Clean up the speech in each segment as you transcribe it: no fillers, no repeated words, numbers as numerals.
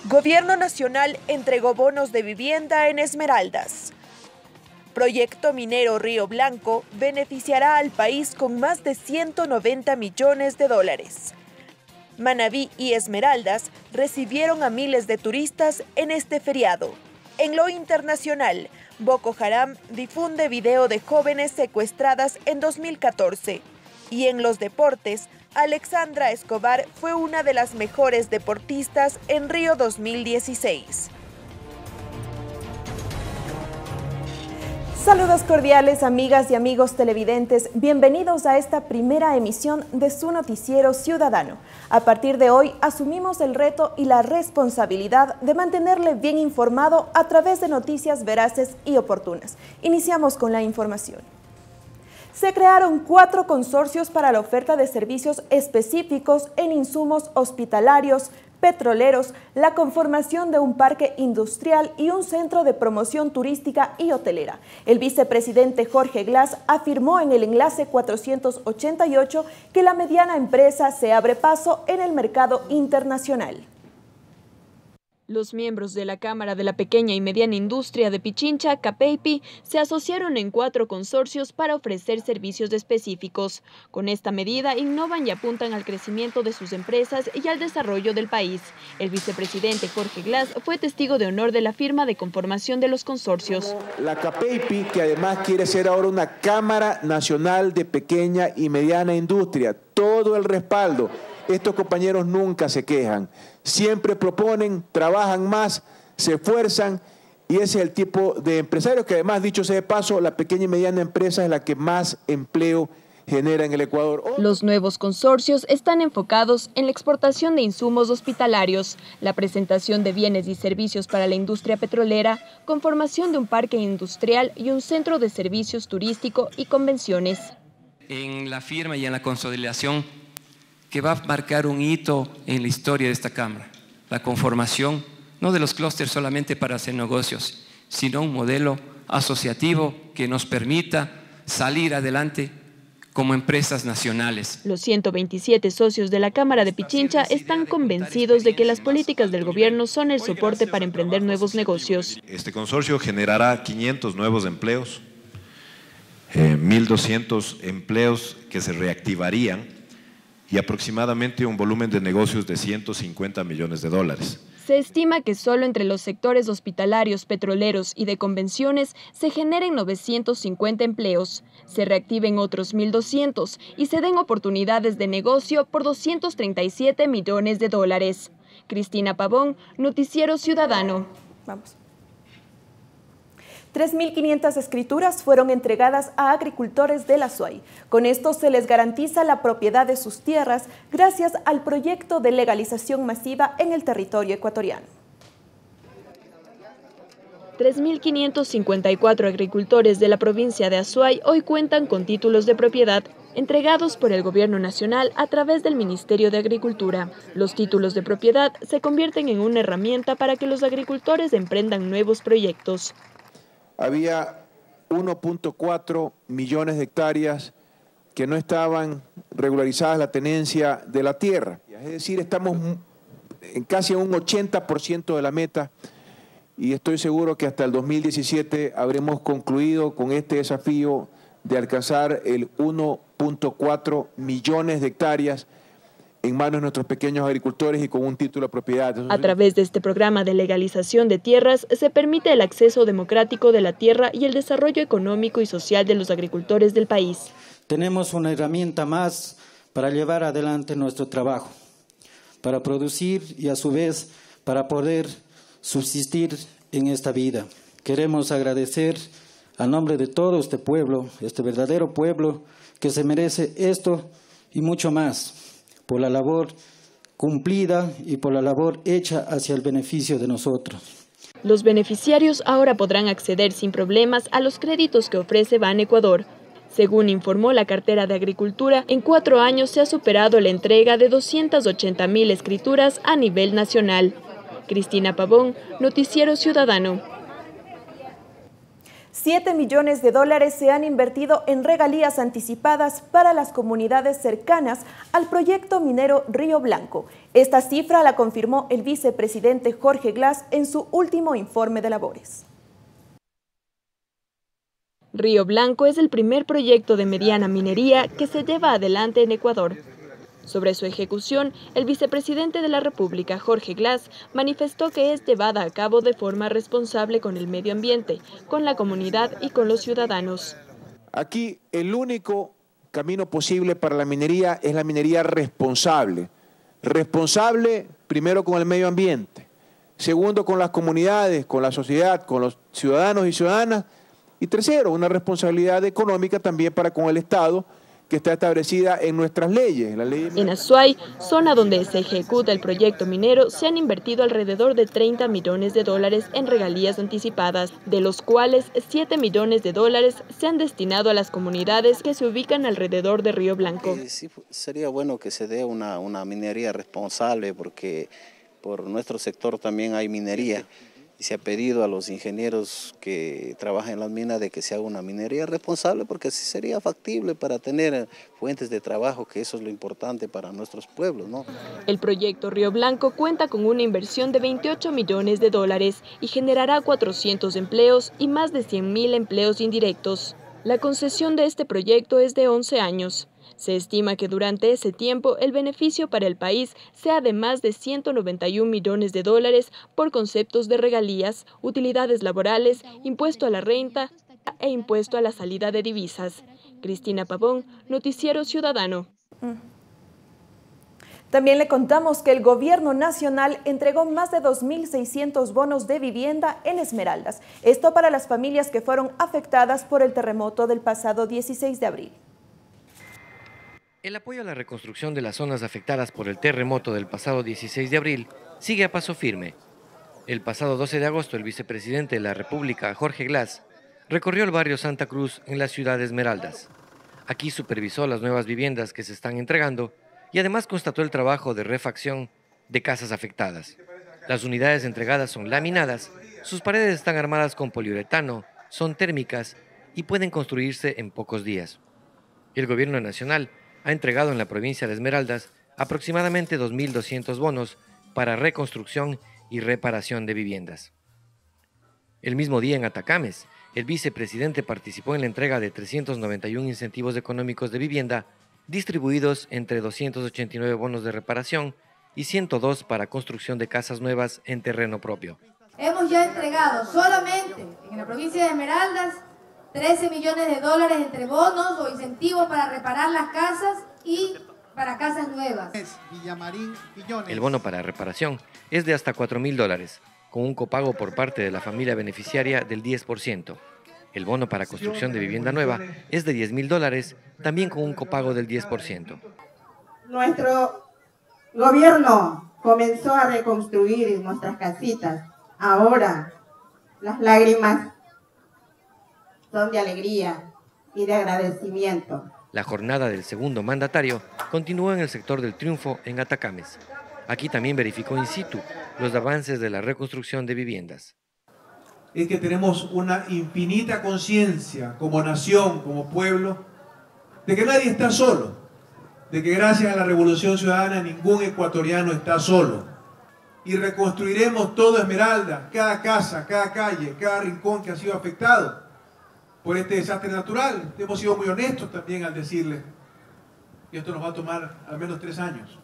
Gobierno Nacional entregó bonos de vivienda en Esmeraldas. Proyecto minero Río Blanco beneficiará al país con más de 190 millones de dólares. Manabí y Esmeraldas recibieron a miles de turistas en este feriado. En lo internacional, Boko Haram difunde video de jóvenes secuestradas en 2014. Y en los deportes, Alexandra Escobar fue una de las mejores deportistas en Río 2016. Saludos cordiales, amigas y amigos televidentes. Bienvenidos a esta primera emisión de su noticiero ciudadano. A partir de hoy asumimos el reto y la responsabilidad de mantenerle bien informado a través de noticias veraces y oportunas. Iniciamos con la información. Se crearon 4 consorcios para la oferta de servicios específicos en insumos hospitalarios, petroleros, la conformación de un parque industrial y un centro de promoción turística y hotelera. El vicepresidente Jorge Glass afirmó en el enlace 488 que la mediana empresa se abre paso en el mercado internacional. Los miembros de la Cámara de la Pequeña y Mediana Industria de Pichincha, CAPEIPI, se asociaron en 4 consorcios para ofrecer servicios específicos. Con esta medida, innovan y apuntan al crecimiento de sus empresas y al desarrollo del país. El vicepresidente Jorge Glass fue testigo de honor de la firma de conformación de los consorcios. La CAPEIPI, que además quiere ser ahora una Cámara Nacional de Pequeña y Mediana Industria, todo el respaldo. Estos compañeros nunca se quejan, siempre proponen, trabajan más, se esfuerzan y ese es el tipo de empresarios que además, dicho sea de paso, la pequeña y mediana empresa es la que más empleo genera en el Ecuador. Los nuevos consorcios están enfocados en la exportación de insumos hospitalarios, la presentación de bienes y servicios para la industria petrolera, conformación de un parque industrial y un centro de servicios turístico y convenciones. En la firma y en la consolidación que va a marcar un hito en la historia de esta Cámara, la conformación no de los clústeres solamente para hacer negocios, sino un modelo asociativo que nos permita salir adelante como empresas nacionales. Los 127 socios de la Cámara de Pichincha están convencidos de que las políticas del gobierno son el soporte para emprender nuevos negocios. Este consorcio generará 500 nuevos empleos, 1.200 empleos que se reactivarían, y aproximadamente un volumen de negocios de 150 millones de dólares. Se estima que solo entre los sectores hospitalarios, petroleros y de convenciones se generen 950 empleos, se reactiven otros 1.200 y se den oportunidades de negocio por 237 millones de dólares. Cristina Pavón, Noticiero Ciudadano. Vamos. 3.500 escrituras fueron entregadas a agricultores del Azuay. Con esto se les garantiza la propiedad de sus tierras gracias al proyecto de legalización masiva en el territorio ecuatoriano. 3.554 agricultores de la provincia de Azuay hoy cuentan con títulos de propiedad entregados por el Gobierno Nacional a través del Ministerio de Agricultura. Los títulos de propiedad se convierten en una herramienta para que los agricultores emprendan nuevos proyectos. Había 1.4 millones de hectáreas que no estaban regularizadas la tenencia de la tierra. Es decir, estamos en casi un 80% de la meta y estoy seguro que hasta el 2017 habremos concluido con este desafío de alcanzar el 1.4 millones de hectáreas en manos de nuestros pequeños agricultores y con un título de propiedad. A través de este programa de legalización de tierras se permite el acceso democrático de la tierra y el desarrollo económico y social de los agricultores del país. Tenemos una herramienta más para llevar adelante nuestro trabajo, para producir y a su vez para poder subsistir en esta vida. Queremos agradecer a nombre de todo este pueblo, este verdadero pueblo que se merece esto y mucho más, por la labor cumplida y por la labor hecha hacia el beneficio de nosotros. Los beneficiarios ahora podrán acceder sin problemas a los créditos que ofrece Ban Ecuador. Según informó la cartera de Agricultura, en 4 años se ha superado la entrega de 280.000 escrituras a nivel nacional. Cristina Pavón, Noticiero Ciudadano. 7 millones de dólares se han invertido en regalías anticipadas para las comunidades cercanas al proyecto minero Río Blanco. Esta cifra la confirmó el vicepresidente Jorge Glass en su último informe de labores. Río Blanco es el primer proyecto de mediana minería que se lleva adelante en Ecuador. Sobre su ejecución, el vicepresidente de la República, Jorge Glass, manifestó que es llevada a cabo de forma responsable con el medio ambiente, con la comunidad y con los ciudadanos. Aquí el único camino posible para la minería es la minería responsable. Responsable primero con el medio ambiente, segundo con las comunidades, con la sociedad, con los ciudadanos y ciudadanas, y tercero, una responsabilidad económica también para con el Estado, que está establecida en nuestras leyes. En Azuay, zona donde se ejecuta el proyecto minero, se han invertido alrededor de 30 millones de dólares en regalías anticipadas, de los cuales 7 millones de dólares se han destinado a las comunidades que se ubican alrededor de Río Blanco. Sí, sería bueno que se dé una minería responsable, porque por nuestro sector también hay minería. Y se ha pedido a los ingenieros que trabajan en las minas de que se haga una minería responsable, porque así sería factible para tener fuentes de trabajo, que eso es lo importante para nuestros pueblos, ¿no? El proyecto Río Blanco cuenta con una inversión de 28 millones de dólares y generará 400 empleos y más de 100.000 empleos indirectos. La concesión de este proyecto es de 11 años. Se estima que durante ese tiempo el beneficio para el país sea de más de 191 millones de dólares por conceptos de regalías, utilidades laborales, impuesto a la renta e impuesto a la salida de divisas. Cristina Pavón, Noticiero Ciudadano. También le contamos que el Gobierno Nacional entregó más de 2.600 bonos de vivienda en Esmeraldas. Esto para las familias que fueron afectadas por el terremoto del pasado 16 de abril. El apoyo a la reconstrucción de las zonas afectadas por el terremoto del pasado 16 de abril sigue a paso firme. El pasado 12 de agosto, el vicepresidente de la República, Jorge Glass, recorrió el barrio Santa Cruz en la ciudad de Esmeraldas. Aquí supervisó las nuevas viviendas que se están entregando y además constató el trabajo de refacción de casas afectadas. Las unidades entregadas son laminadas, sus paredes están armadas con poliuretano, son térmicas y pueden construirse en pocos días. El Gobierno Nacional ha entregado en la provincia de Esmeraldas aproximadamente 2.200 bonos para reconstrucción y reparación de viviendas. El mismo día en Atacames, el vicepresidente participó en la entrega de 391 incentivos económicos de vivienda, distribuidos entre 289 bonos de reparación y 102 para construcción de casas nuevas en terreno propio. Hemos ya entregado solamente en la provincia de Esmeraldas 13 millones de dólares entre bonos o incentivos para reparar las casas y para casas nuevas. El bono para reparación es de hasta 4.000 dólares, con un copago por parte de la familia beneficiaria del 10%. El bono para construcción de vivienda nueva es de 10.000 dólares, también con un copago del 10%. Nuestro gobierno comenzó a reconstruir nuestras casitas. Ahora las lágrimas son de alegría y de agradecimiento. La jornada del segundo mandatario continuó en el sector del Triunfo en Atacames. Aquí también verificó in situ los avances de la reconstrucción de viviendas. Es que tenemos una infinita conciencia como nación, como pueblo, de que nadie está solo, de que gracias a la Revolución Ciudadana ningún ecuatoriano está solo. Y reconstruiremos todo Esmeralda, cada casa, cada calle, cada rincón que ha sido afectado por este desastre natural. Hemos sido muy honestos también al decirle que esto nos va a tomar al menos 3 años.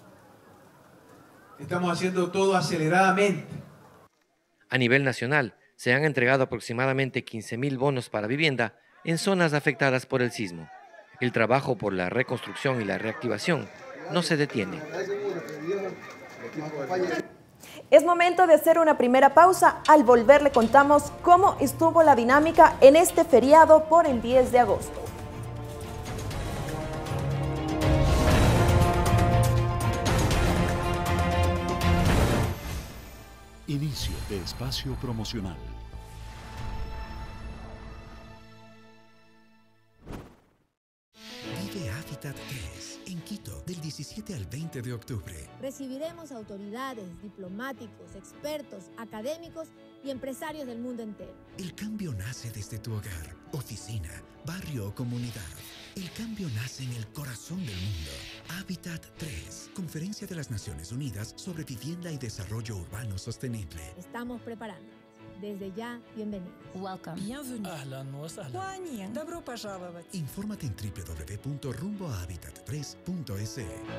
Estamos haciendo todo aceleradamente. A nivel nacional, se han entregado aproximadamente 15.000 bonos para vivienda en zonas afectadas por el sismo. El trabajo por la reconstrucción y la reactivación no se detiene. Es momento de hacer una primera pausa. Al volver le contamos cómo estuvo la dinámica en este feriado por el 10 de agosto. Inicio de espacio promocional. Vive Habitat ES en Quito del 17 17 al 20 de octubre. Recibiremos autoridades, diplomáticos, expertos, académicos y empresarios del mundo entero. El cambio nace desde tu hogar, oficina, barrio o comunidad. El cambio nace en el corazón del mundo. Hábitat 3, Conferencia de las Naciones Unidas sobre Vivienda y Desarrollo Urbano Sostenible. Estamos preparándonos. Desde ya, bienvenidos. Welcome. Bienvenue. Ahlan wa sahlan. Добро пожаловать. Infórmate en www.rumbohabitat3.es.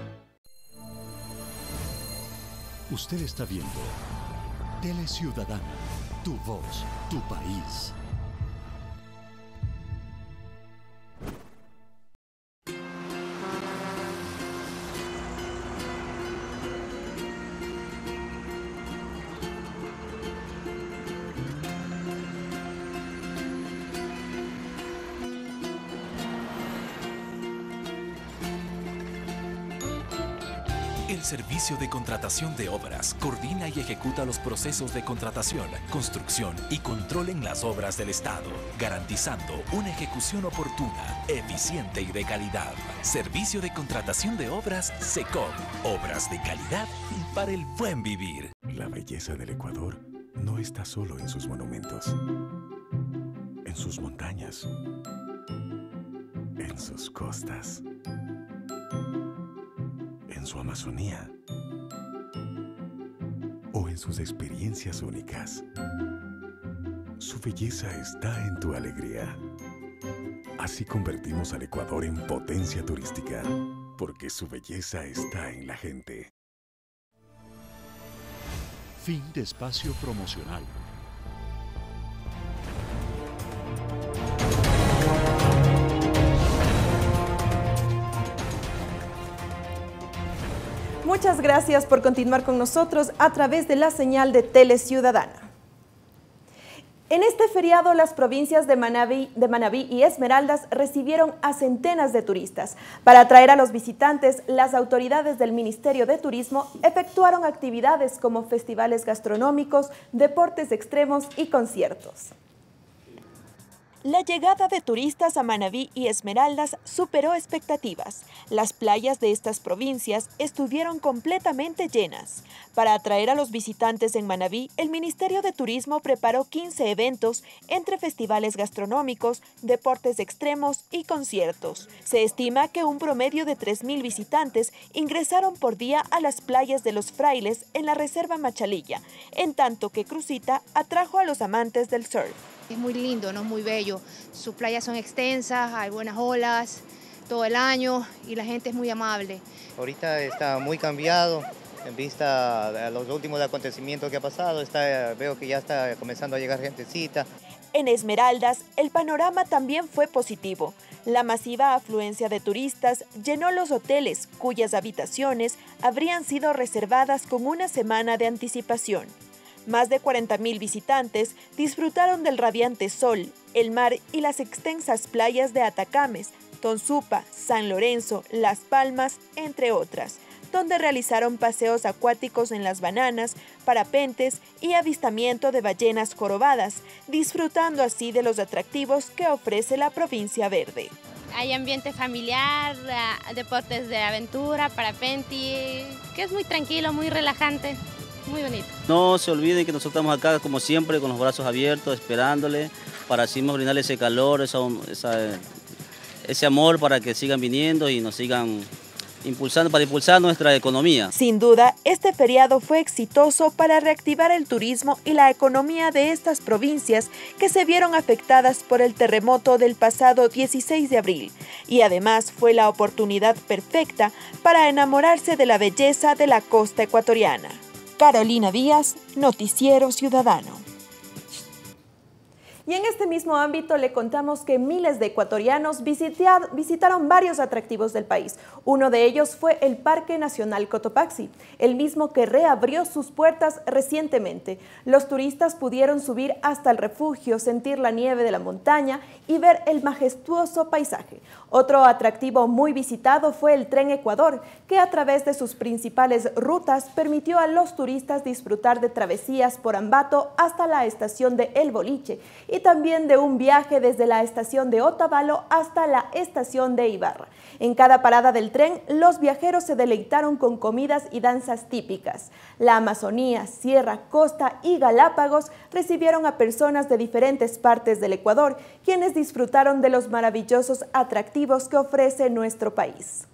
Usted está viendo Tele Ciudadana, tu voz, tu país. El Servicio de Contratación de Obras coordina y ejecuta los procesos de contratación, construcción y control en las obras del Estado, garantizando una ejecución oportuna, eficiente y de calidad. Servicio de Contratación de Obras SECOB. Obras de calidad para el buen vivir. La belleza del Ecuador no está solo en sus monumentos, en sus montañas, en sus costas, en su Amazonía o en sus experiencias únicas. Su belleza está en tu alegría. Así convertimos al Ecuador en potencia turística, porque su belleza está en la gente. Fin de espacio promocional. Muchas gracias por continuar con nosotros a través de la señal de Tele Ciudadana. En este feriado, las provincias de Manabí y Esmeraldas recibieron a centenas de turistas. Para atraer a los visitantes, las autoridades del Ministerio de Turismo efectuaron actividades como festivales gastronómicos, deportes extremos y conciertos. La llegada de turistas a Manabí y Esmeraldas superó expectativas. Las playas de estas provincias estuvieron completamente llenas. Para atraer a los visitantes en Manabí, el Ministerio de Turismo preparó 15 eventos entre festivales gastronómicos, deportes extremos y conciertos. Se estima que un promedio de 3.000 visitantes ingresaron por día a las playas de Los Frailes en la Reserva Machalilla, en tanto que Crucita atrajo a los amantes del surf. Es muy lindo, ¿no? Muy bello. Sus playas son extensas, hay buenas olas todo el año y la gente es muy amable. Ahorita está muy cambiado en vista a los últimos acontecimientos que ha pasado. Veo que ya está comenzando a llegar gentecita. En Esmeraldas, el panorama también fue positivo. La masiva afluencia de turistas llenó los hoteles, cuyas habitaciones habrían sido reservadas con una semana de anticipación. Más de 40.000 visitantes disfrutaron del radiante sol, el mar y las extensas playas de Atacames, Tonsupa, San Lorenzo, Las Palmas, entre otras, donde realizaron paseos acuáticos en las bananas, parapentes y avistamiento de ballenas jorobadas, disfrutando así de los atractivos que ofrece la provincia verde. Hay ambiente familiar, deportes de aventura, parapente, que es muy tranquilo, muy relajante. Muy bonito. No se olviden que nosotros estamos acá como siempre con los brazos abiertos, esperándole para así brindarle ese calor, ese amor para que sigan viniendo y nos sigan impulsando, para impulsar nuestra economía. Sin duda, este feriado fue exitoso para reactivar el turismo y la economía de estas provincias que se vieron afectadas por el terremoto del pasado 16 de abril. Y además fue la oportunidad perfecta para enamorarse de la belleza de la costa ecuatoriana. Carolina Díaz, Noticiero Ciudadano. Y en este mismo ámbito le contamos que miles de ecuatorianos visitaron varios atractivos del país. Uno de ellos fue el Parque Nacional Cotopaxi, el mismo que reabrió sus puertas recientemente. Los turistas pudieron subir hasta el refugio, sentir la nieve de la montaña y ver el majestuoso paisaje. Otro atractivo muy visitado fue el Tren Ecuador, que a través de sus principales rutas permitió a los turistas disfrutar de travesías por Ambato hasta la estación de El Boliche y también de un viaje desde la estación de Otavalo hasta la estación de Ibarra. En cada parada del tren, los viajeros se deleitaron con comidas y danzas típicas. La Amazonía, Sierra, Costa y Galápagos recibieron a personas de diferentes partes del Ecuador, quienes disfrutaron de los maravillosos atractivos que ofrece nuestro país.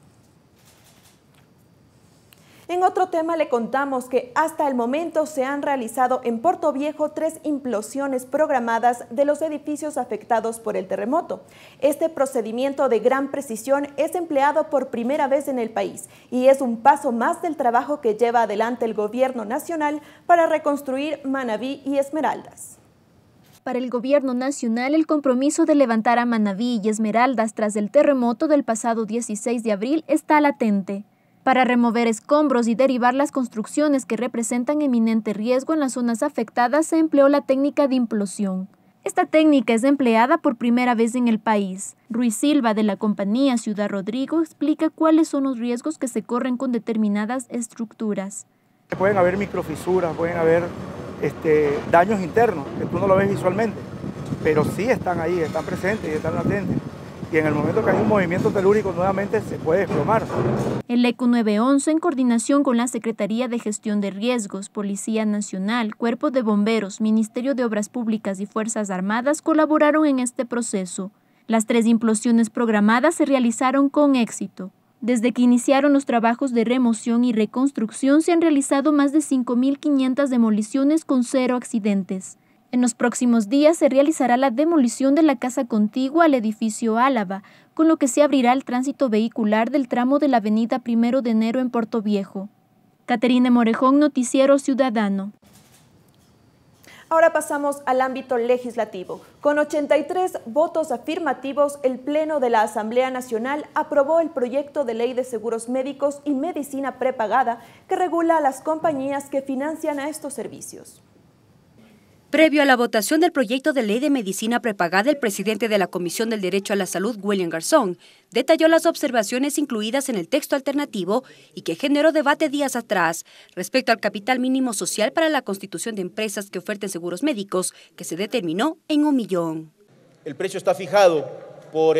En otro tema le contamos que hasta el momento se han realizado en Portoviejo 3 implosiones programadas de los edificios afectados por el terremoto. Este procedimiento de gran precisión es empleado por primera vez en el país y es un paso más del trabajo que lleva adelante el gobierno nacional para reconstruir Manabí y Esmeraldas. Para el gobierno nacional, el compromiso de levantar a Manabí y Esmeraldas tras el terremoto del pasado 16 de abril está latente. Para remover escombros y derivar las construcciones que representan eminente riesgo en las zonas afectadas, se empleó la técnica de implosión. Esta técnica es empleada por primera vez en el país. Ruiz Silva, de la compañía Ciudad Rodrigo, explica cuáles son los riesgos que se corren con determinadas estructuras. Pueden haber microfisuras, pueden haber daños internos, que tú no lo ves visualmente, pero sí están ahí, están presentes y están latentes. Y en el momento que hay un movimiento telúrico nuevamente se puede desplomar. El ECU 911, en coordinación con la Secretaría de Gestión de Riesgos, Policía Nacional, Cuerpo de Bomberos, Ministerio de Obras Públicas y Fuerzas Armadas, colaboraron en este proceso. Las 3 implosiones programadas se realizaron con éxito. Desde que iniciaron los trabajos de remoción y reconstrucción, se han realizado más de 5.500 demoliciones con 0 accidentes. En los próximos días se realizará la demolición de la casa contigua al edificio Álava, con lo que se abrirá el tránsito vehicular del tramo de la avenida 1 de enero en Portoviejo. Caterina Morejón, Noticiero Ciudadano. Ahora pasamos al ámbito legislativo. Con 83 votos afirmativos, el Pleno de la Asamblea Nacional aprobó el proyecto de ley de seguros médicos y medicina prepagada que regula a las compañías que financian a estos servicios. Previo a la votación del proyecto de ley de medicina prepagada, el presidente de la Comisión del Derecho a la Salud, William Garzón, detalló las observaciones incluidas en el texto alternativo y que generó debate días atrás respecto al capital mínimo social para la constitución de empresas que oferten seguros médicos, que se determinó en 1 millón. El precio está fijado por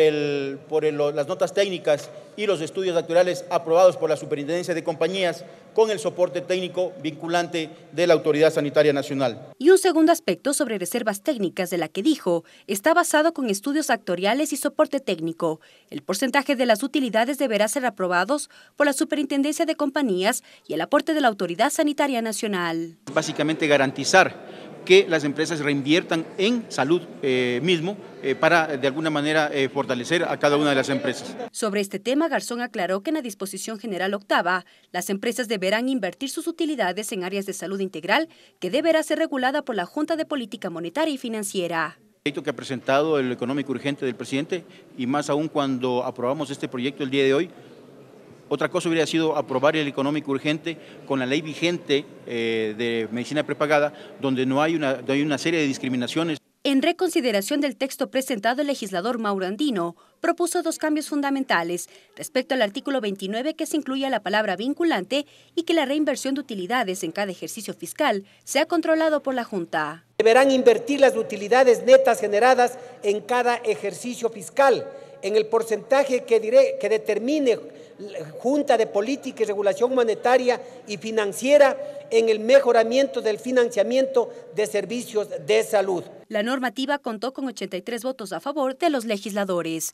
las notas técnicas y los estudios actuariales aprobados por la Superintendencia de Compañías con el soporte técnico vinculante de la Autoridad Sanitaria Nacional. Y un segundo aspecto sobre reservas técnicas, de la que dijo, está basado con estudios actuariales y soporte técnico. El porcentaje de las utilidades deberá ser aprobados por la Superintendencia de Compañías y el aporte de la Autoridad Sanitaria Nacional. Básicamente garantizar que las empresas reinviertan en salud mismo para de alguna manera fortalecer a cada una de las empresas. Sobre este tema, Garzón aclaró que en la disposición general octava, las empresas deberán invertir sus utilidades en áreas de salud integral que deberá ser regulada por la Junta de Política Monetaria y Financiera. El proyecto que ha presentado el económico urgente del presidente, y más aún cuando aprobamos este proyecto el día de hoy, otra cosa hubiera sido aprobar el económico urgente con la ley vigente de medicina prepagada, donde no hay una serie de discriminaciones. En reconsideración del texto presentado, el legislador Mauro Andino propuso 2 cambios fundamentales respecto al artículo 29, que se incluya la palabra vinculante y que la reinversión de utilidades en cada ejercicio fiscal sea controlado por la Junta. Deberán invertir las utilidades netas generadas en cada ejercicio fiscal en el porcentaje que determine Junta de Política y Regulación Monetaria y Financiera en el mejoramiento del financiamiento de servicios de salud. La normativa contó con 83 votos a favor de los legisladores.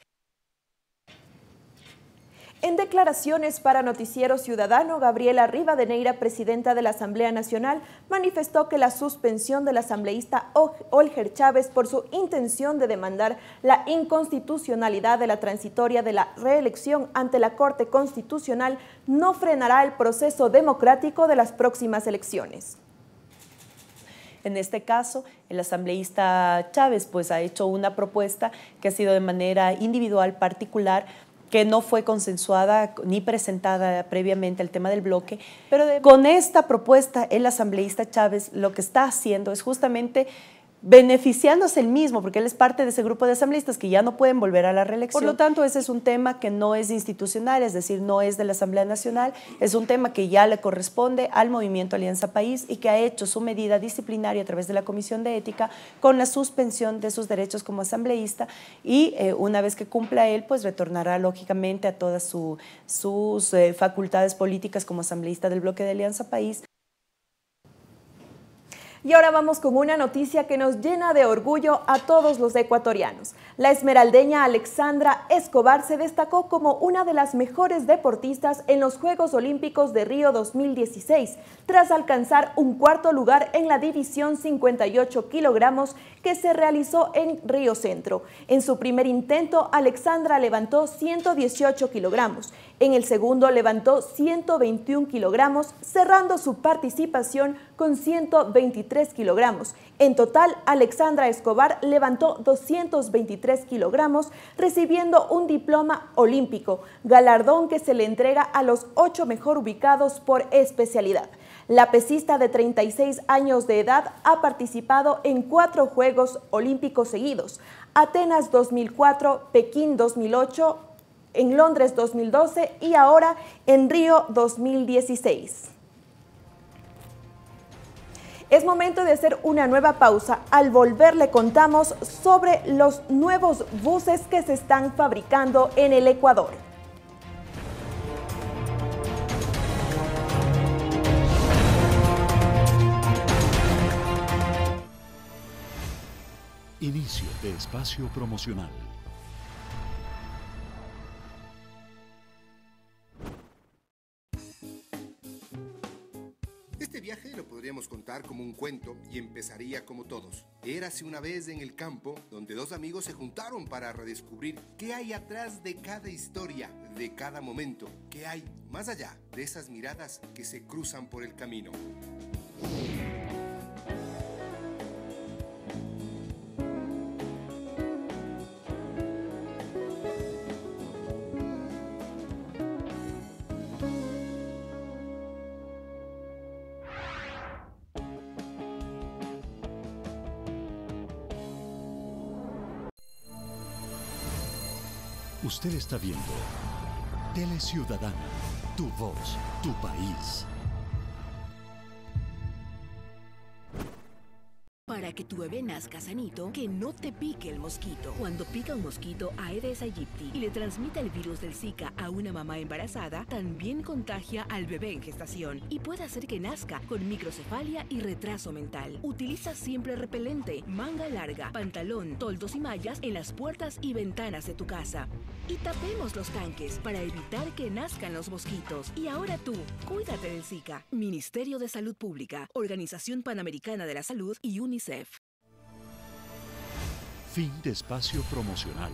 En declaraciones para Noticiero Ciudadano, Gabriela Rivadeneira, presidenta de la Asamblea Nacional, manifestó que la suspensión del asambleísta Olger Chávez por su intención de demandar la inconstitucionalidad de la transitoria de la reelección ante la Corte Constitucional no frenará el proceso democrático de las próximas elecciones. En este caso, el asambleísta Chávez ha hecho una propuesta que ha sido de manera individual, particular, que no fue consensuada ni presentada previamente al tema del bloque, pero con esta propuesta el asambleísta Chávez lo que está haciendo es justamente beneficiándose él mismo, porque él es parte de ese grupo de asambleístas que ya no pueden volver a la reelección. Por lo tanto, ese es un tema que no es institucional, es decir, no es de la Asamblea Nacional, es un tema que ya le corresponde al Movimiento Alianza País y que ha hecho su medida disciplinaria a través de la Comisión de Ética con la suspensión de sus derechos como asambleísta y una vez que cumpla él, pues retornará lógicamente a todas sus facultades políticas como asambleísta del bloque de Alianza País. Y ahora vamos con una noticia que nos llena de orgullo a todos los ecuatorianos. La esmeraldeña Alexandra Escobar se destacó como una de las mejores deportistas en los Juegos Olímpicos de Río 2016, tras alcanzar un cuarto lugar en la división 58 kilogramos que se realizó en Río Centro. En su primer intento, Alexandra levantó 118 kilogramos. En el segundo levantó 121 kilogramos, cerrando su participación con 123 kilogramos. En total, Alexandra Escobar levantó 223 kilogramos, recibiendo un diploma olímpico, galardón que se le entrega a los 8 mejor ubicados por especialidad. La pesista de 36 años de edad ha participado en 4 Juegos Olímpicos seguidos: Atenas 2004, Pekín 2008, en Londres 2012 y ahora en Río 2016. Es momento de hacer una nueva pausa. Al volver le contamos sobre los nuevos buses que se están fabricando en el Ecuador. Inicio de espacio promocional. Este viaje lo podríamos contar como un cuento y empezaría como todos. Érase una vez en el campo donde 2 amigos se juntaron para redescubrir qué hay atrás de cada historia, de cada momento, qué hay más allá de esas miradas que se cruzan por el camino. Usted está viendo Tele Ciudadana, tu voz, tu país. Para que tu bebé nazca sanito, que no te pique el mosquito. Cuando pica un mosquito Aedes aegypti y le transmite el virus del Zika a una mamá embarazada, también contagia al bebé en gestación y puede hacer que nazca con microcefalia y retraso mental. Utiliza siempre repelente, manga larga, pantalón, toldos y mallas en las puertas y ventanas de tu casa. Y tapemos los tanques para evitar que nazcan los mosquitos. Y ahora tú, cuídate del Zika. Ministerio de Salud Pública, Organización Panamericana de la Salud y UNICEF. Fin de espacio promocional.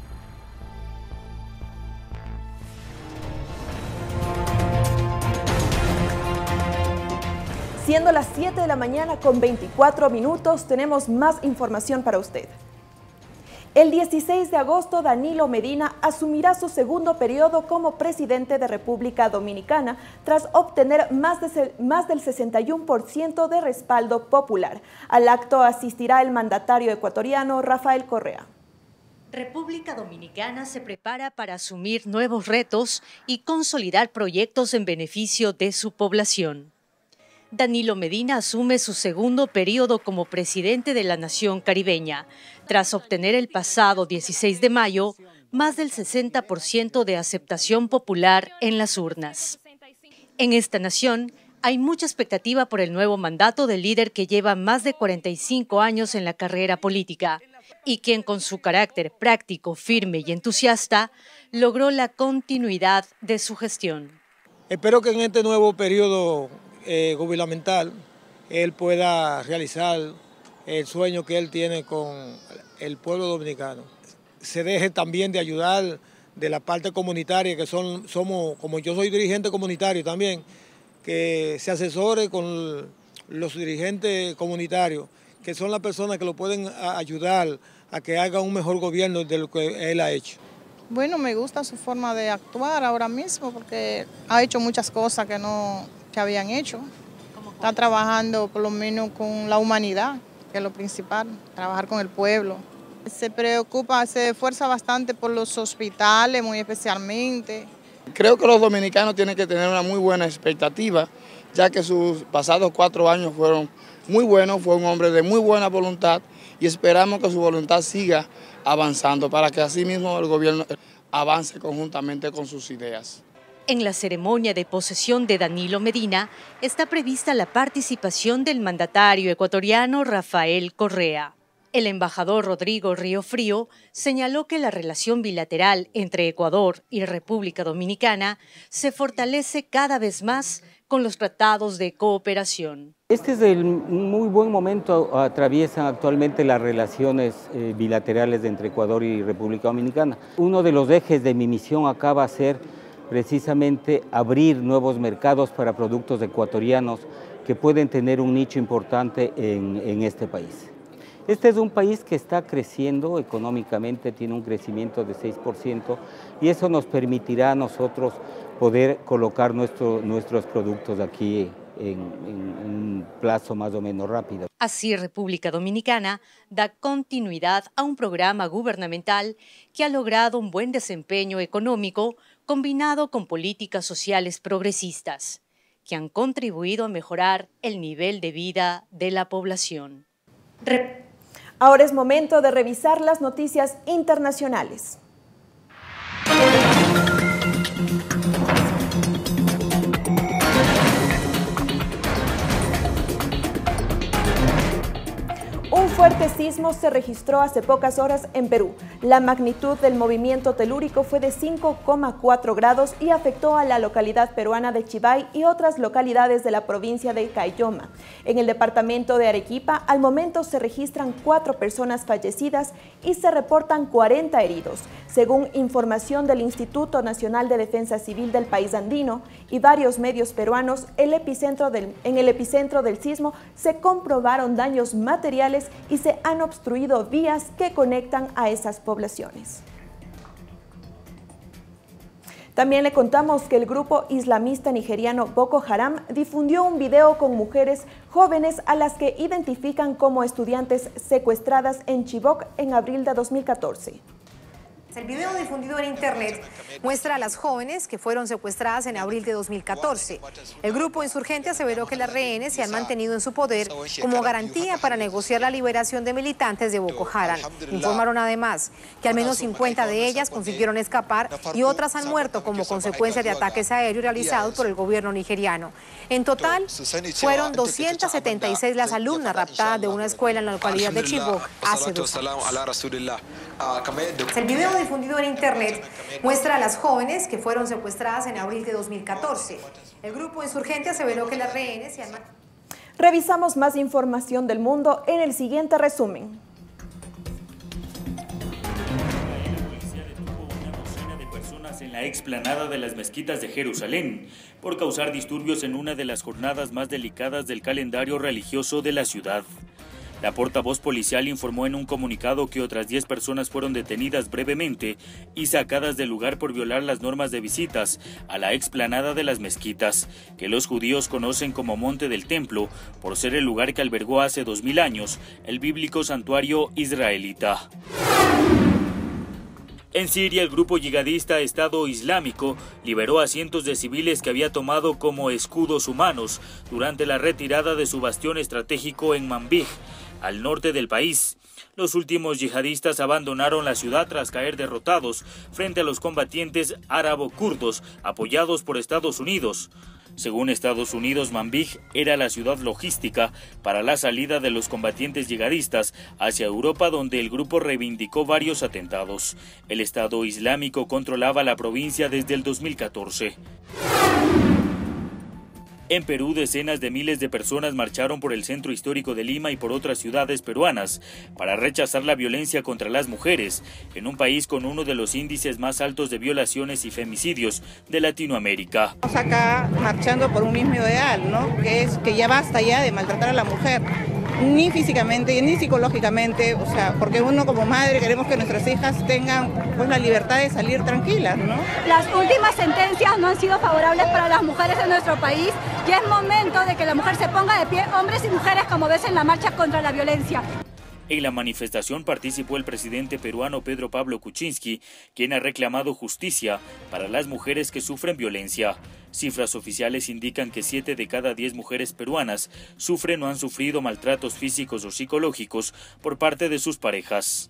Siendo las 7 de la mañana con 24 minutos, tenemos más información para usted. El 16 de agosto, Danilo Medina asumirá su segundo periodo como presidente de República Dominicana tras obtener más del 61% de respaldo popular. Al acto asistirá el mandatario ecuatoriano Rafael Correa. República Dominicana se prepara para asumir nuevos retos y consolidar proyectos en beneficio de su población. Danilo Medina asume su segundo periodo como presidente de la nación caribeña, tras obtener el pasado 16 de mayo más del 60% de aceptación popular en las urnas. En esta nación hay mucha expectativa por el nuevo mandato del líder que lleva más de 45 años en la carrera política y quien con su carácter práctico, firme y entusiasta logró la continuidad de su gestión. Espero que en este nuevo periodo gubernamental él pueda realizar el sueño que él tiene con el pueblo dominicano. Se deje también de ayudar de la parte comunitaria, que somos, como yo soy dirigente comunitario también, que se asesore con los dirigentes comunitarios, que son las personas que lo pueden ayudar a que haga un mejor gobierno de lo que él ha hecho. Bueno, me gusta su forma de actuar ahora mismo porque ha hecho muchas cosas que no habían hecho. Está trabajando por lo menos con la humanidad, que es lo principal, trabajar con el pueblo. Se preocupa, se esfuerza bastante por los hospitales, muy especialmente. Creo que los dominicanos tienen que tener una muy buena expectativa, ya que sus pasados 4 años fueron muy buenos, fue un hombre de muy buena voluntad y esperamos que su voluntad siga avanzando para que así mismo el gobierno avance conjuntamente con sus ideas. En la ceremonia de posesión de Danilo Medina está prevista la participación del mandatario ecuatoriano Rafael Correa. El embajador Rodrigo Río Frío señaló que la relación bilateral entre Ecuador y República Dominicana se fortalece cada vez más con los tratados de cooperación. Este es el muy buen momento, atraviesan actualmente las relaciones bilaterales entre Ecuador y República Dominicana. Uno de los ejes de mi misión acá va a ser precisamente abrir nuevos mercados para productos ecuatorianos que pueden tener un nicho importante en este país. Este es un país que está creciendo económicamente, tiene un crecimiento de 6% y eso nos permitirá a nosotros poder colocar nuestros productos aquí en un plazo más o menos rápido. Así, República Dominicana da continuidad a un programa gubernamental que ha logrado un buen desempeño económico combinado con políticas sociales progresistas, que han contribuido a mejorar el nivel de vida de la población. Ahora es momento de revisar las noticias internacionales. Un fuerte sismo se registró hace pocas horas en Perú. La magnitud del movimiento telúrico fue de 5,4 grados y afectó a la localidad peruana de Chivay y otras localidades de la provincia de Caylloma. En el departamento de Arequipa, al momento se registran 4 personas fallecidas y se reportan 40 heridos. Según información del Instituto Nacional de Defensa Civil del país andino y varios medios peruanos, en el epicentro del sismo se comprobaron daños materiales y se han obstruido vías que conectan a esas poblaciones. También le contamos que el grupo islamista nigeriano Boko Haram difundió un video con mujeres jóvenes a las que identifican como estudiantes secuestradas en Chibok en abril de 2014. El video difundido en internet muestra a las jóvenes que fueron secuestradas en abril de 2014. El grupo insurgente aseveró que las rehenes se han mantenido en su poder como garantía para negociar la liberación de militantes de Boko Haram. Informaron además que al menos 50 de ellas consiguieron escapar y otras han muerto como consecuencia de ataques aéreos realizados por el gobierno nigeriano. En total, fueron 276 las alumnas raptadas de una escuela en la localidad de Chibok hace 2 años. El video difundido en internet muestra a las jóvenes que fueron secuestradas en abril de 2014. El grupo insurgente aseveró que las rehenes se han... Revisamos más información del mundo en el siguiente resumen. En la explanada de las mezquitas de Jerusalén, por causar disturbios en una de las jornadas más delicadas del calendario religioso de la ciudad. La portavoz policial informó en un comunicado que otras 10 personas fueron detenidas brevemente y sacadas del lugar por violar las normas de visitas a la explanada de las mezquitas, que los judíos conocen como Monte del Templo, por ser el lugar que albergó hace 2000 años el bíblico santuario israelita. En Siria, el grupo yihadista Estado Islámico liberó a cientos de civiles que había tomado como escudos humanos durante la retirada de su bastión estratégico en Manbij, al norte del país. Los últimos yihadistas abandonaron la ciudad tras caer derrotados frente a los combatientes árabo-kurdos apoyados por Estados Unidos. Según Estados Unidos, Manbij era la ciudad logística para la salida de los combatientes yihadistas hacia Europa, donde el grupo reivindicó varios atentados. El Estado Islámico controlaba la provincia desde el 2014. En Perú, decenas de miles de personas marcharon por el centro histórico de Lima y por otras ciudades peruanas para rechazar la violencia contra las mujeres en un país con uno de los índices más altos de violaciones y femicidios de Latinoamérica. Estamos acá marchando por un mismo ideal, ¿no? Que es que ya basta ya de maltratar a la mujer, ni físicamente ni psicológicamente, o sea, porque uno como madre queremos que nuestras hijas tengan pues la libertad de salir tranquilas, ¿no? Las últimas sentencias no han sido favorables para las mujeres en nuestro país, Ya es momento de que la mujer se ponga de pie, hombres y mujeres, como ves en la marcha contra la violencia. En la manifestación participó el presidente peruano Pedro Pablo Kuczynski, quien ha reclamado justicia para las mujeres que sufren violencia. Cifras oficiales indican que 7 de cada 10 mujeres peruanas sufren o han sufrido maltratos físicos o psicológicos por parte de sus parejas.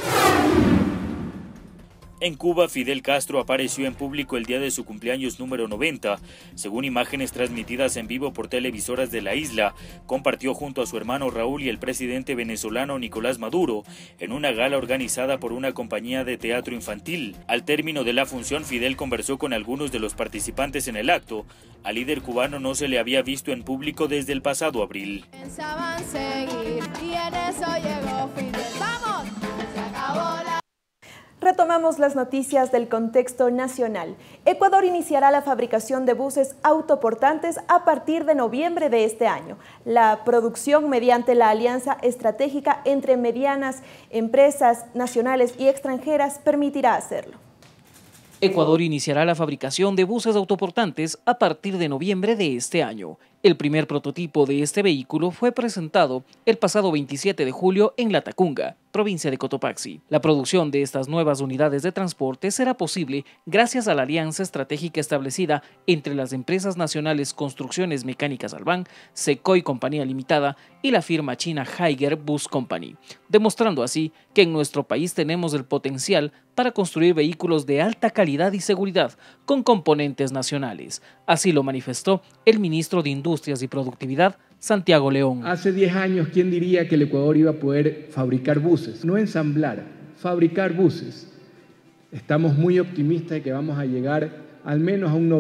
En Cuba, Fidel Castro apareció en público el día de su cumpleaños número 90. Según imágenes transmitidas en vivo por televisoras de la isla, compartió junto a su hermano Raúl y el presidente venezolano Nicolás Maduro en una gala organizada por una compañía de teatro infantil. Al término de la función, Fidel conversó con algunos de los participantes en el acto. Al líder cubano no se le había visto en público desde el pasado abril. Pensaban seguir y en eso llegó Fidel. ¡Vamos! Se acabó la... Retomamos las noticias del contexto nacional. Ecuador iniciará la fabricación de buses autoportantes a partir de noviembre de este año. La producción mediante la alianza estratégica entre medianas empresas nacionales y extranjeras permitirá hacerlo. Ecuador iniciará la fabricación de buses autoportantes a partir de noviembre de este año. El primer prototipo de este vehículo fue presentado el pasado 27 de julio en Latacunga, provincia de Cotopaxi. La producción de estas nuevas unidades de transporte será posible gracias a la alianza estratégica establecida entre las empresas nacionales Construcciones Mecánicas Albán, Secoy Compañía Limitada y la firma china Haiger Bus Company, demostrando así que en nuestro país tenemos el potencial para construir vehículos de alta calidad y seguridad con componentes nacionales. Así lo manifestó el ministro de Industrias y Productividad, Santiago León. Hace 10 años, ¿quién diría que el Ecuador iba a poder fabricar buses? No ensamblar, fabricar buses. Estamos muy optimistas de que vamos a llegar al menos a un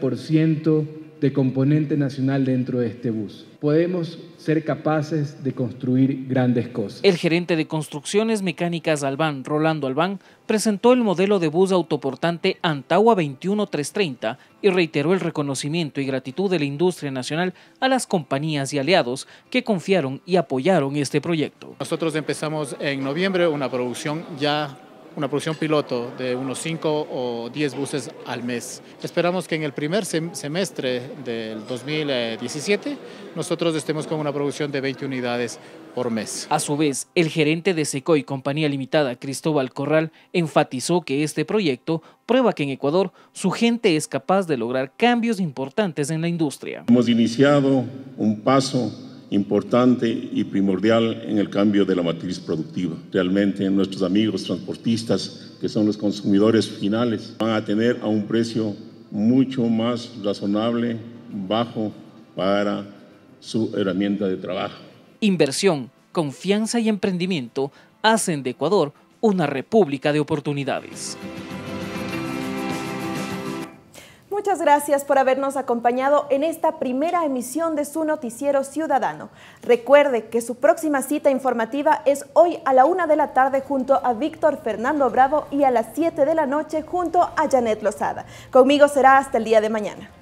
90% de componente nacional dentro de este bus. Podemos ser capaces de construir grandes cosas. El gerente de Construcciones Mecánicas Albán, Rolando Albán, presentó el modelo de bus autoportante Antaua 21330 y reiteró el reconocimiento y gratitud de la industria nacional a las compañías y aliados que confiaron y apoyaron este proyecto. Nosotros empezamos en noviembre una producción piloto de unos 5 o 10 buses al mes. Esperamos que en el primer semestre del 2017 nosotros estemos con una producción de 20 unidades por mes. A su vez, el gerente de Secoy Compañía Limitada, Cristóbal Corral, enfatizó que este proyecto prueba que en Ecuador su gente es capaz de lograr cambios importantes en la industria. Hemos iniciado un paso importante y primordial en el cambio de la matriz productiva. Realmente nuestros amigos transportistas, que son los consumidores finales, van a tener a un precio mucho más razonable, bajo, para su herramienta de trabajo. Inversión, confianza y emprendimiento hacen de Ecuador una república de oportunidades. Muchas gracias por habernos acompañado en esta primera emisión de su noticiero ciudadano. Recuerde que su próxima cita informativa es hoy a la 1 de la tarde junto a Víctor Fernando Bravo y a las 7 de la noche junto a Janet Lozada. Conmigo será hasta el día de mañana.